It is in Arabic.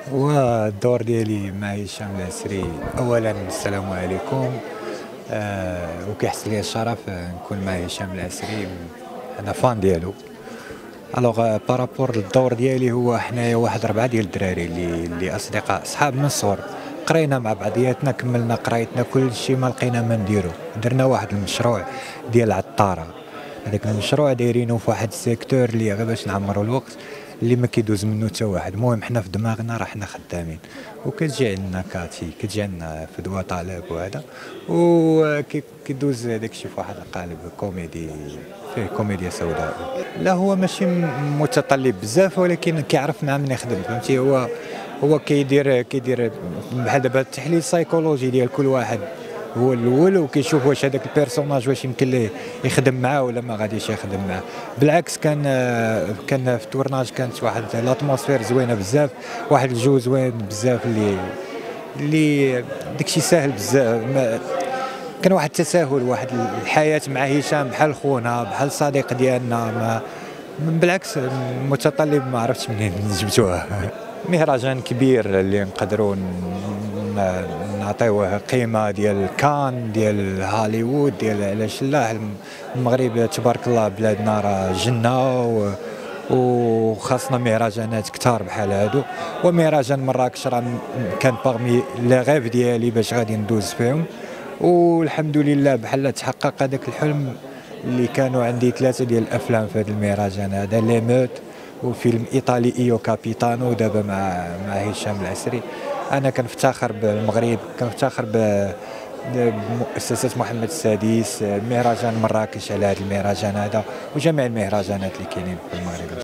والدور ديالي مع هشام العسري، اولا السلام عليكم. وكيحصل لي الشرف نكون مع هشام العسري. انا فان ديالو. الوغ بارابور للدور ديالي، هو حنايا واحد 4 ديال الدراري اللي اصدقاء صحاب من الصغر. قرينا مع بعضياتنا، كملنا قرايتنا، كل شيء ما لقينا ما نديرو. درنا واحد المشروع ديال عطاره. هذاك المشروع دايرينه في واحد السيكتور اللي غير باش نعمروا الوقت، اللي ما كيدوز منه حتى واحد. المهم حنا في دماغنا راه حنا خدامين، وكتجي عندنا كاتي، كتجي عندنا فدوى طالب وهذا، وكيدوز هذاك الشيء في واحد القالب كوميدي، فيه كوميديا سوداء. لا هو ماشي متطلب بزاف، ولكن كيعرف مع من يخدم، فهمتي. هو كيدير بحال دابا التحليل السيكولوجي ديال كل واحد هو الاول، وكيشوف واش هذاك البيرسوناج واش يمكن ليه يخدم معاه ولا ما غاديش يخدم معاه. بالعكس، كان في التورناج كانت واحد الاتموسفير زوينه بزاف، واحد الجو زوين بزاف، اللي داكشي ساهل بزاف. كان واحد التساهل، واحد الحياه مع هشام بحال خونا، بحال صديق ديالنا. ما بالعكس، متطلب ما عرفتش منين جبتوها. مهرجان كبير اللي نقدروا نعطيوه قيمه ديال كان، ديال هوليوود، ديال علاش لا. المغرب تبارك الله بلادنا راه جنه، وخاصنا مهرجانات كثار بحال هادو. ومهرجان مراكش راه كان باغمي لي غيف ديالي باش غادي ندوز فيهم، والحمد لله بحال تحقق هذاك الحلم. اللي كانوا عندي 3 ديال الافلام في هذا المهرجان هذا، ليموت، وفيلم ايطالي ايو كابيتانو، ودابا مع هشام العسري. انا كنفتخر بالمغرب، كنفتخر بمؤسسة محمد السادس، مهرجان مراكش على هذا المهرجان هذا، وجميع المهرجانات اللي كاينين في المغرب.